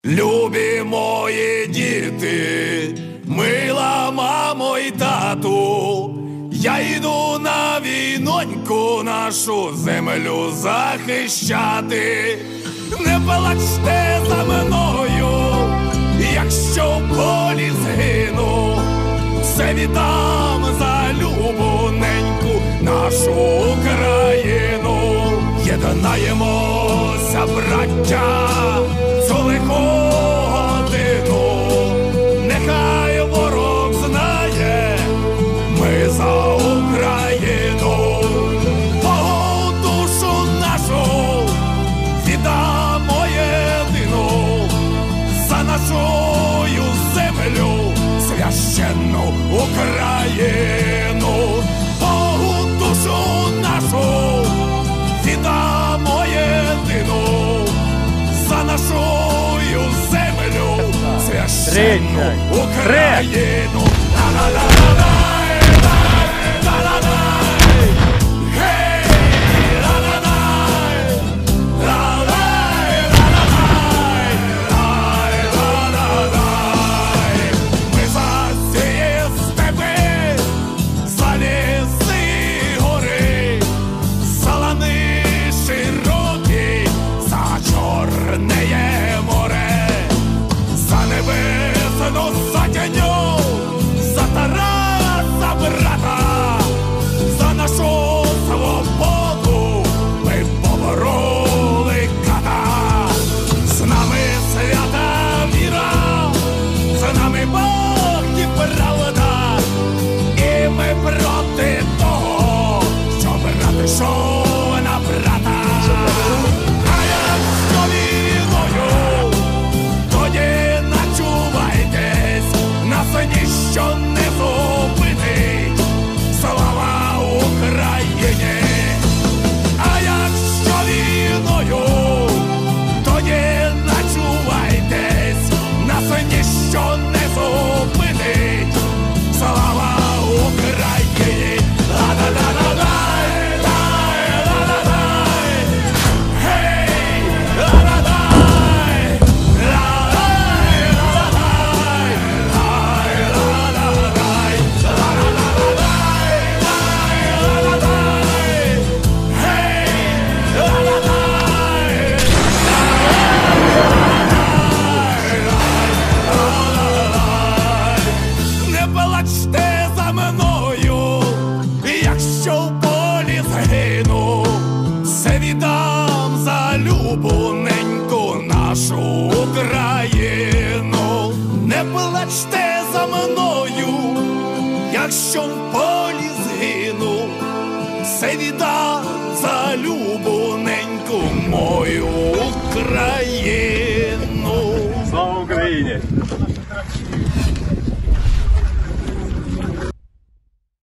Любі мої діти, мила мамо й тату, я йду на війноньку нашу землю захищати. Не плачте за мною, якщо в полі згину, все віддам за любоненьку нашу Україну. Єднаємося, браття, цю лиху годину, нехай ворог знає, ми за Україну. Богу душу нашу віддамо єдину, за нашу землю священну Україну. Богу душу нашу віддамо єдину, за нашу землю священну Україну. Ми за ці степи, за ліси й гори, за лани широкі, за Чорне море, за небесну сотню, за Тараса брата, за нашу свободу ми побороли ката. З нами свята віра, з нами Бог і правда, і ми проти того, що брат ішов на брата. А якщо війною, тоді начувайтесь, нас ніщо не зупинить. Слава Україні! А якщо війною, тоді начувайтесь, нас ніщо не зупинить. Слава Україні! Ла-ла-ла-ла-лай, лай-ла-ла-лай, гей, ла-ла-лай, ла-лай-ла-лай, лай-ла-ла-лай, ла-ла-ла-лай, лай-ла-лай, гей, ла-ла-лай, не плачте за мною, якщо в полі згину, все віддам за любоненьку нашу Україну. Не плачте за мною, якщо в полі згину, все віддам за любоненьку мою Україну.